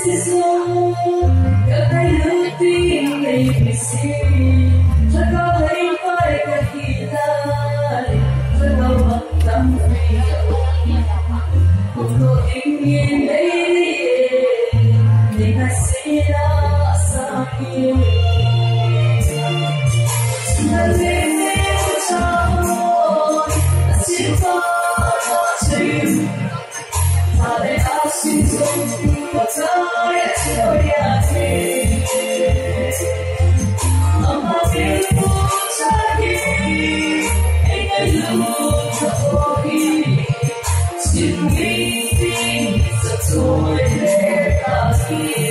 xuống cả hai lứa tim này bị xin cho có thấy phải cả khi lại cho đâu mất tâm vì cuộc đời yên nhiên đây để ta sẽ là sao yêu ta lên trong ta chỉ có chim ta để ta xin dùng và tới chiều nhà thì âm thanh của trái tim anh ấy luôn cho tôi xin nghĩ tin giấc rồi để ta kia